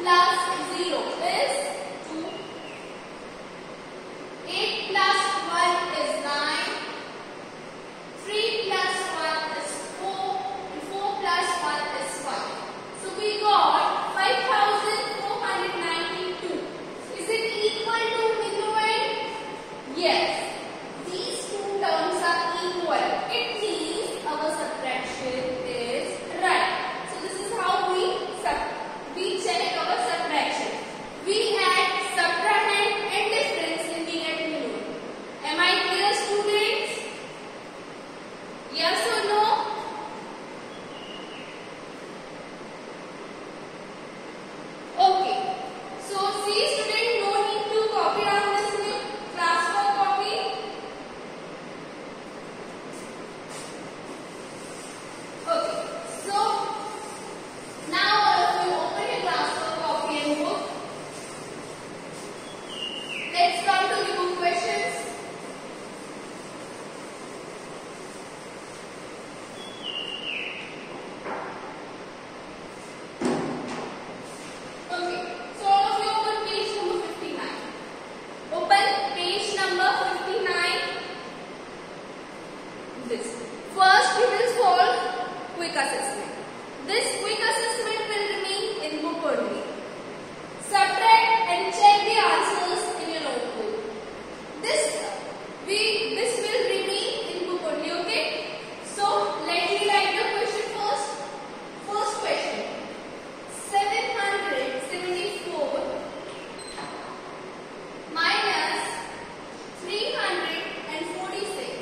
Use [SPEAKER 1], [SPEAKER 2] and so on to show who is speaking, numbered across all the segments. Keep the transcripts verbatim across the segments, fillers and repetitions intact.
[SPEAKER 1] plus zero is two. eight plus one is nine. three plus one is four. And four plus one is five. So we got five thousand four hundred ninety-two. Is it equal to minuend? Yes. These two terms are equal. It means our subtraction is right. So this is how we sub we check our subtraction. We add, subtrahend and difference and we get minuend. Am I clear, students? Yes or no? Okay. So see student, no need to copy on this new class for copy. Okay. So now all of you open your class for copy and book. Let's come to the book questions. Okay, so all of you open page number fifty-nine. Open page number fifty-nine. This. First we will solve quick assessment. This quick assessment will remain in book only. Subtract and check the answers in your notebook. This we this will remain in book only, okay? So let me write the question first. First question. seven hundred seventy-four minus three hundred forty-six.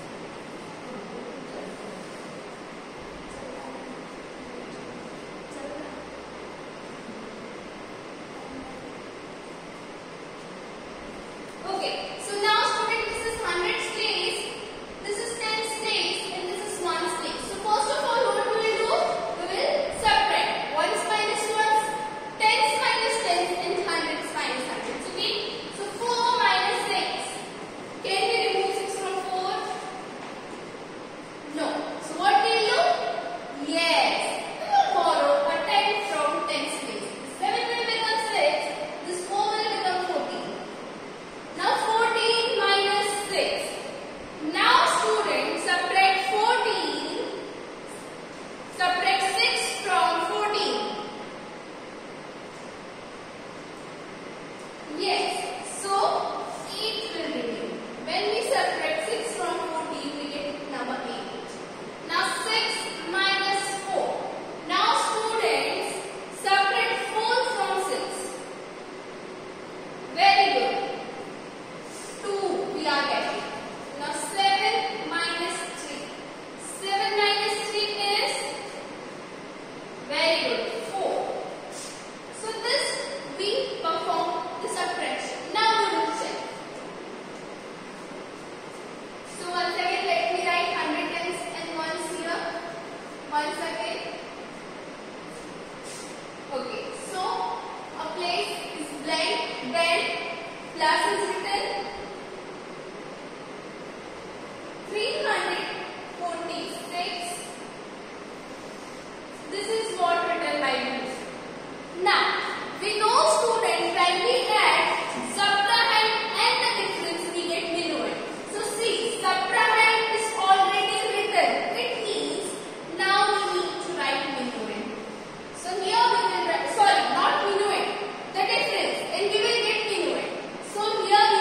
[SPEAKER 1] Okay, so now student, this is one hundred stays, this is ten stays and this is one stay. So first of all, what we will do? We will subtract. Ones minus ones, tens minus tens and hundreds minus hundreds. Okay? So four minus six. Can we remove six from four? No. So what will you do? Yes. We will borrow a ten from tens place. seven will become six. This four will become fourteen. Now fourteen minus six. Now students, subtract fourteen. Subtract six from fourteen. Yes. So eight will remain. When we subtract six from fourteen, we get number eight. Now six minus four. Now students, subtract four from six. Very good. two we are getting. Now seven minus three. seven minus three is very good. four. So this we perform the subtraction. Now we will check. So once again let me write one hundred tens and ones here. Once again. Okay. So a place is blank. Then plus is written. three hundred forty-six. This is what written by me. Now, we know students when we add subtrahend and the difference we get minuend. So see, subtrahend is already written. It means now we need to write minuend. So here we will write, sorry, not minuend, the difference, and we will get minuend. So here we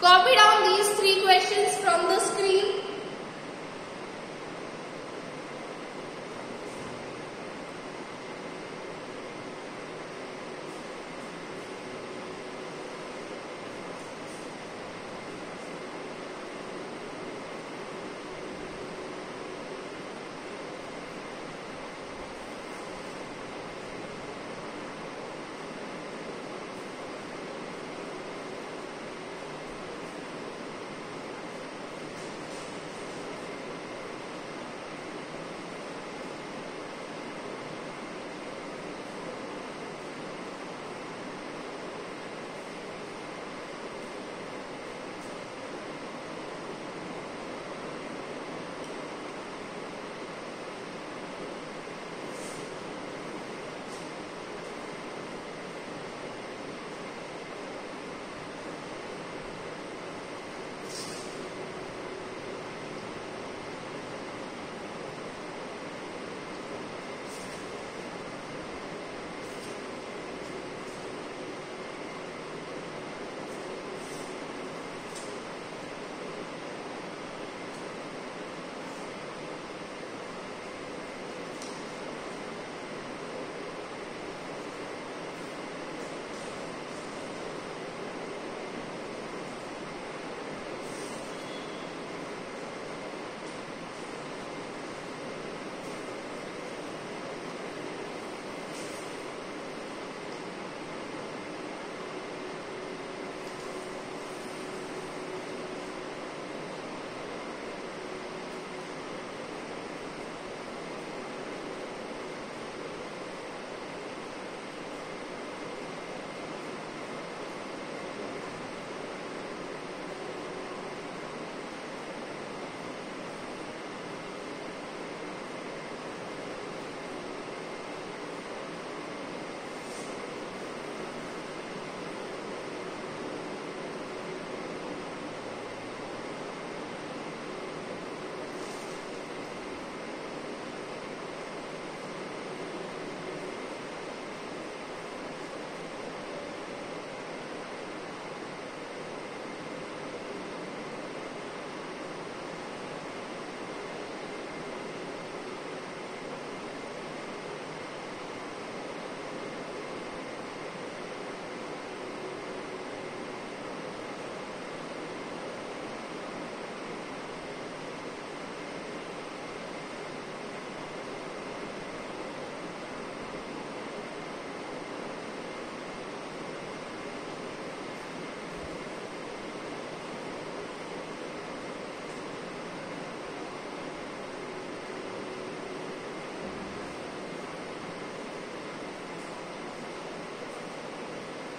[SPEAKER 1] Copy down these three questions from the screen.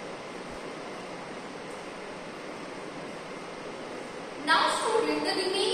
[SPEAKER 2] Now students, the remaining